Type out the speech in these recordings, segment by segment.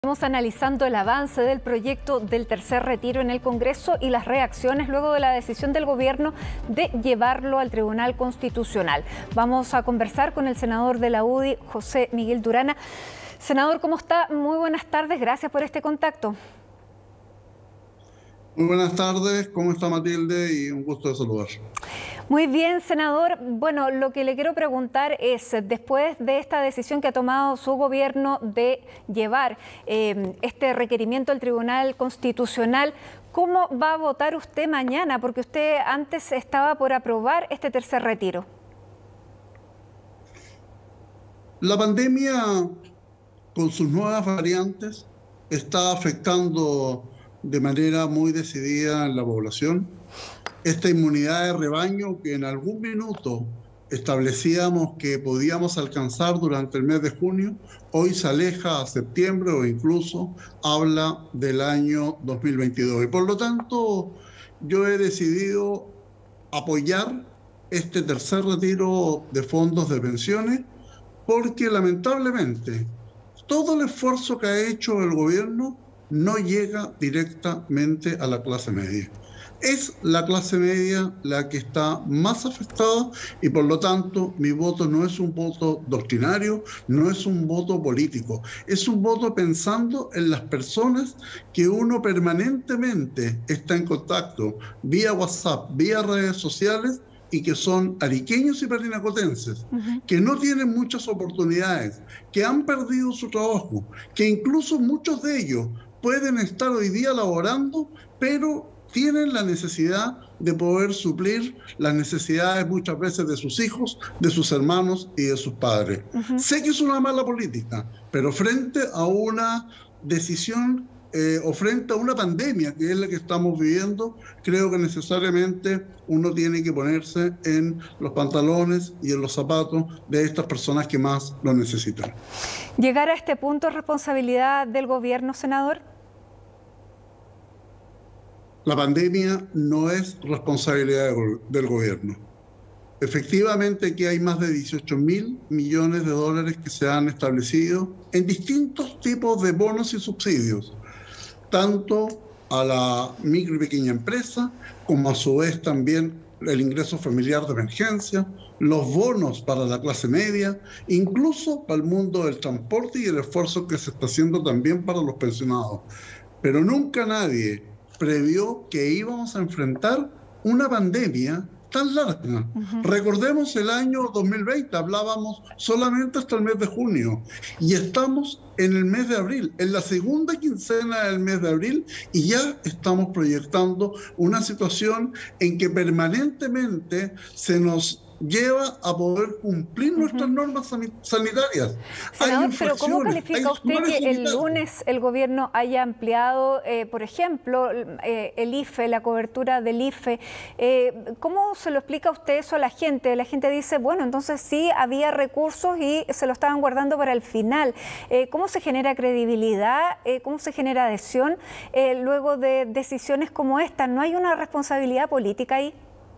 Estamos analizando el avance del proyecto del tercer retiro en el Congreso y las reacciones luego de la decisión del gobierno de llevarlo al Tribunal Constitucional. Vamos a conversar con el senador de la UDI, José Miguel Durana. Senador, ¿cómo está? Muy buenas tardes, gracias por este contacto. Muy buenas tardes, ¿cómo está Matilde? Y un gusto de saludar. Muy bien, senador. Bueno, lo que le quiero preguntar es, después de esta decisión que ha tomado su gobierno de llevar este requerimiento al Tribunal Constitucional, ¿cómo va a votar usted mañana? Porque usted antes estaba por aprobar este tercer retiro. La pandemia, con sus nuevas variantes, está afectando de manera muy decidida en la población. Esta inmunidad de rebaño que en algún minuto establecíamos que podíamos alcanzar durante el mes de junio, hoy se aleja a septiembre o incluso habla del año 2022. Y por lo tanto, yo he decidido apoyar este tercer retiro de fondos de pensiones porque lamentablemente todo el esfuerzo que ha hecho el gobierno no llega directamente a la clase media. Es la clase media la que está más afectada y por lo tanto mi voto no es un voto doctrinario, no es un voto político, es un voto pensando en las personas que uno permanentemente está en contacto vía WhatsApp, vía redes sociales y que son ariqueños y perinacotenses, que no tienen muchas oportunidades, que han perdido su trabajo, que incluso muchos de ellos pueden estar hoy día laborando, pero tienen la necesidad de poder suplir las necesidades muchas veces de sus hijos, de sus hermanos y de sus padres. Sé que es una mala política, pero frente a una decisión o frente a una pandemia que es la que estamos viviendo, creo que necesariamente uno tiene que ponerse en los pantalones y en los zapatos de estas personas que más lo necesitan. ¿Llegar a este punto es responsabilidad del gobierno, senador? La pandemia no es responsabilidad del gobierno. Efectivamente que hay más de 18.000 millones de dólares que se han establecido en distintos tipos de bonos y subsidios, tanto a la micro y pequeña empresa, como a su vez también el ingreso familiar de emergencia, los bonos para la clase media, incluso para el mundo del transporte y el esfuerzo que se está haciendo también para los pensionados. Pero nunca nadie previó que íbamos a enfrentar una pandemia tan larga. Recordemos el año 2020, hablábamos solamente hasta el mes de junio y estamos en el mes de abril, en la segunda quincena del mes de abril, y ya estamos proyectando una situación en que permanentemente se nos lleva a poder cumplir nuestras normas sanitarias. Senador, pero ¿cómo califica usted que el lunes el gobierno haya ampliado, por ejemplo, el IFE, la cobertura del IFE? ¿Cómo se lo explica usted eso a la gente? La gente dice, bueno, entonces sí había recursos y se lo estaban guardando para el final. ¿Cómo se genera credibilidad? ¿Cómo se genera adhesión luego de decisiones como esta? ¿No hay una responsabilidad política ahí?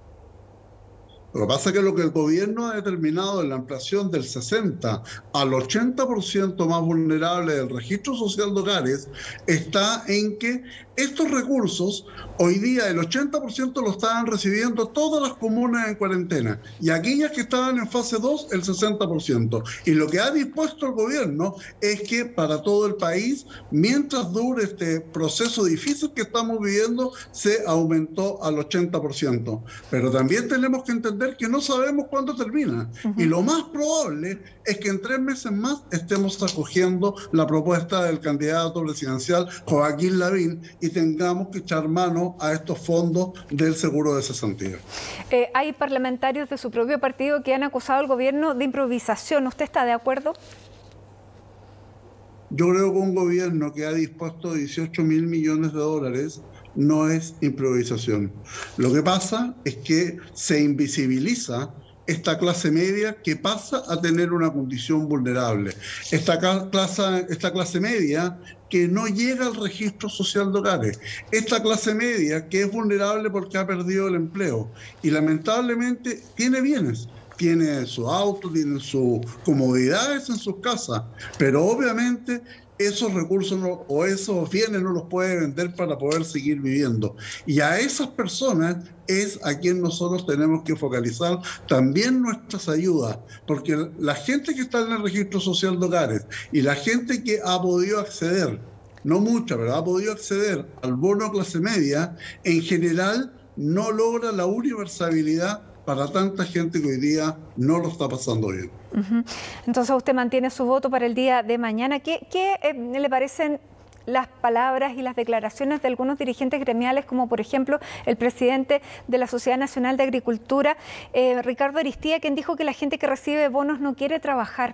Lo que pasa es que lo que el gobierno ha determinado en la ampliación del 60 al 80% más vulnerable del registro social de hogares está en que estos recursos, hoy día el 80% lo estaban recibiendo todas las comunas en cuarentena y aquellas que estaban en fase 2, el 60%. Y lo que ha dispuesto el gobierno es que para todo el país, mientras dure este proceso difícil que estamos viviendo, se aumentó al 80%. Pero también tenemos que entender que no sabemos cuándo termina. Y lo más probable es que en 3 meses más estemos acogiendo la propuesta del candidato presidencial Joaquín Lavín y tengamos que echar mano a estos fondos del seguro de cesantía. Hay parlamentarios de su propio partido que han acusado al gobierno de improvisación. ¿Usted está de acuerdo? Yo creo que un gobierno que ha dispuesto 18.000 millones de dólares no es improvisación. Lo que pasa es que se invisibiliza esta clase media que pasa a tener una condición vulnerable. Esta clase media que no llega al registro social de hogares. Esta clase media que es vulnerable porque ha perdido el empleo y lamentablemente tiene bienes. Tiene su auto, tiene sus comodidades en sus casas, pero obviamente esos recursos o esos bienes no los puede vender para poder seguir viviendo. Y a esas personas es a quien nosotros tenemos que focalizar también nuestras ayudas, porque la gente que está en el registro social de hogares y la gente que ha podido acceder, no mucha, pero ha podido acceder al bono clase media, en general no logra la universalidad para tanta gente que hoy día no lo está pasando bien. Entonces usted mantiene su voto para el día de mañana. ¿Qué le parecen las palabras y las declaraciones de algunos dirigentes gremiales, como por ejemplo el presidente de la Sociedad Nacional de Agricultura, Ricardo Aristía, quien dijo que la gente que recibe bonos no quiere trabajar?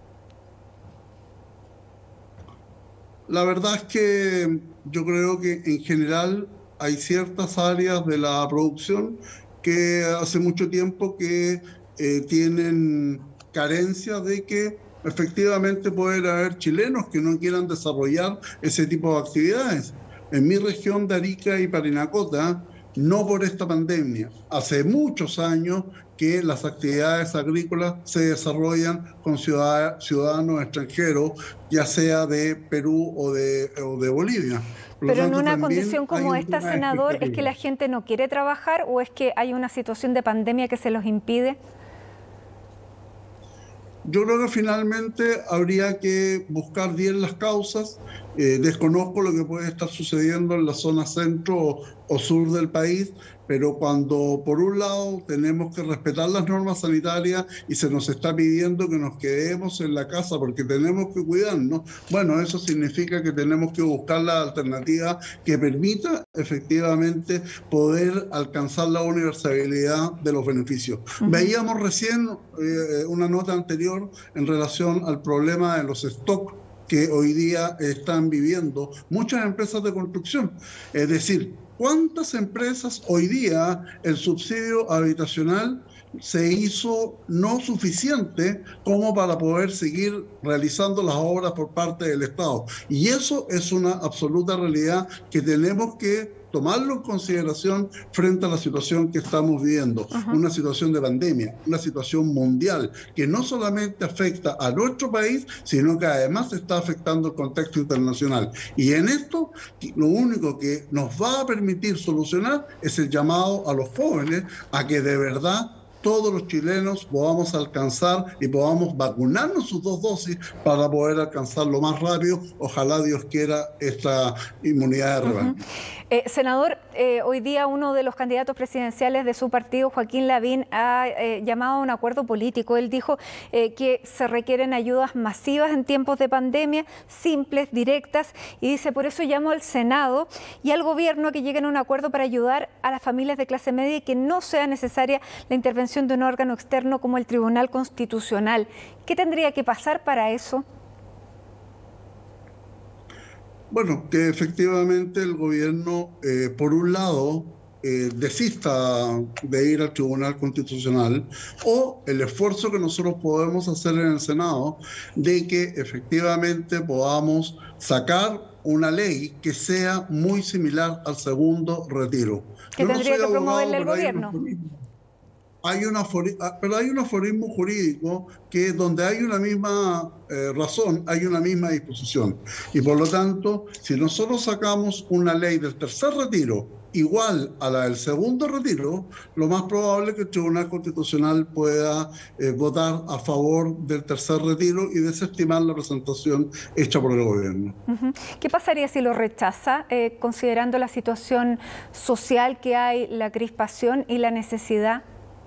La verdad es que yo creo que en general hay ciertas áreas de la producción que hace mucho tiempo que tienen carencia de que efectivamente pueden haber chilenos que no quieran desarrollar ese tipo de actividades. En mi región de Arica y Parinacota, no por esta pandemia, hace muchos años que las actividades agrícolas se desarrollan con ciudadanos extranjeros, ya sea de Perú o de Bolivia. Pero en una condición como esta, senador, ¿es que la gente no quiere trabajar o es que hay una situación de pandemia que se los impide? Yo creo que finalmente habría que buscar bien las causas. Desconozco lo que puede estar sucediendo en la zona centro o sur del país, pero cuando por un lado tenemos que respetar las normas sanitarias y se nos está pidiendo que nos quedemos en la casa porque tenemos que cuidarnos, bueno, eso significa que tenemos que buscar la alternativa que permita efectivamente poder alcanzar la universalidad de los beneficios. Veíamos recién una nota anterior en relación al problema de los stocks que hoy día están viviendo muchas empresas de construcción. Es decir, ¿cuántas empresas hoy día el subsidio habitacional se hizo no suficiente como para poder seguir realizando las obras por parte del Estado? Y eso es una absoluta realidad que tenemos que tomarlo en consideración frente a la situación que estamos viviendo, una situación de pandemia, una situación mundial que no solamente afecta a nuestro país, sino que además está afectando el contexto internacional. Y en esto, lo único que nos va a permitir solucionar es el llamado a los jóvenes a que de verdad todos los chilenos podamos alcanzar y podamos vacunarnos sus 2 dosis para poder alcanzar lo más rápido, ojalá Dios quiera, esta inmunidad de rebaño. Senador, hoy día uno de los candidatos presidenciales de su partido, Joaquín Lavín, ha llamado a un acuerdo político. Él dijo que se requieren ayudas masivas en tiempos de pandemia, simples, directas, y dice, por eso llamo al Senado y al gobierno a que lleguen a un acuerdo para ayudar a las familias de clase media y que no sea necesaria la intervención de un órgano externo como el Tribunal Constitucional. ¿Qué tendría que pasar para eso? Bueno, que efectivamente el gobierno, por un lado, desista de ir al Tribunal Constitucional, o el esfuerzo que nosotros podemos hacer en el Senado de que efectivamente podamos sacar una ley que sea muy similar al segundo retiro. ¿Qué tendría que promoverle el gobierno? Pero hay un aforismo jurídico que donde hay una misma razón, hay una misma disposición. Y por lo tanto, si nosotros sacamos una ley del tercer retiro igual a la del segundo retiro, lo más probable es que el Tribunal Constitucional pueda votar a favor del tercer retiro y desestimar la presentación hecha por el gobierno. ¿Qué pasaría si lo rechaza, considerando la situación social que hay, la crispación y la necesidad?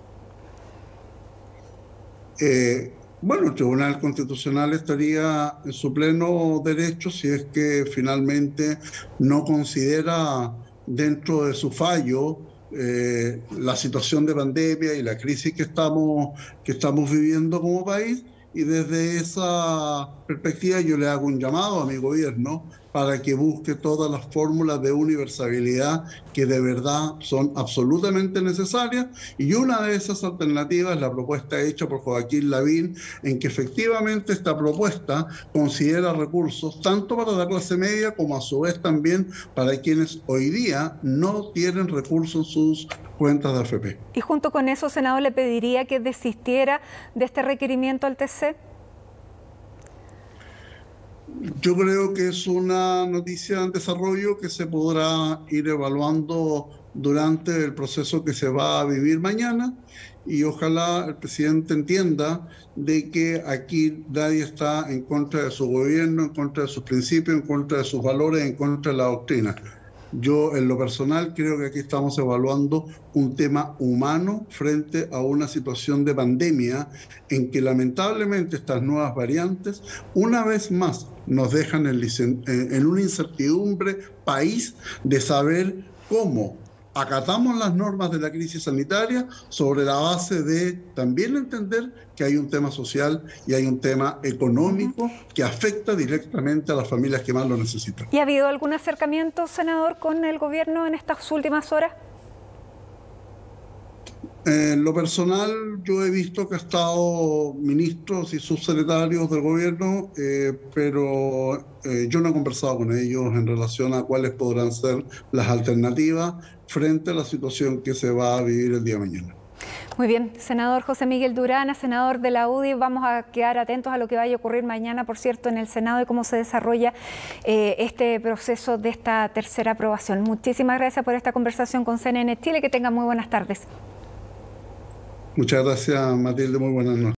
Bueno, el Tribunal Constitucional estaría en su pleno derecho si es que finalmente no considera dentro de su fallo la situación de pandemia y la crisis que estamos viviendo como país, y desde esa perspectiva yo le hago un llamado a mi gobierno para que busque todas las fórmulas de universalidad que de verdad son absolutamente necesarias, y una de esas alternativas es la propuesta hecha por Joaquín Lavín, en que efectivamente esta propuesta considera recursos tanto para la clase media como a su vez también para quienes hoy día no tienen recursos en sus cuentas de AFP. Y junto con eso, senador, le pediría que desistiera de este requerimiento al TC. Yo creo que es una noticia en desarrollo que se podrá ir evaluando durante el proceso que se va a vivir mañana, y ojalá el presidente entienda de que aquí nadie está en contra de su gobierno, en contra de sus principios, en contra de sus valores, en contra de la doctrina. Yo, en lo personal, creo que aquí estamos evaluando un tema humano frente a una situación de pandemia en que lamentablemente estas nuevas variantes, una vez más, nos dejan en una incertidumbre país de saber cómo acatamos las normas de la crisis sanitaria sobre la base de también entender que hay un tema social y hay un tema económico que afecta directamente a las familias que más lo necesitan. ¿Y ha habido algún acercamiento, senador, con el gobierno en estas últimas horas? En lo personal, yo he visto que ha estado ministros y subsecretarios del gobierno, pero yo no he conversado con ellos en relación a cuáles podrán ser las alternativas frente a la situación que se va a vivir el día de mañana. Muy bien, senador José Miguel Durana, senador de la UDI, vamos a quedar atentos a lo que vaya a ocurrir mañana, por cierto, en el Senado y cómo se desarrolla este proceso de esta tercera aprobación. Muchísimas gracias por esta conversación con CNN Chile, que tengan muy buenas tardes. Muchas gracias, Matilde, muy buenas noches.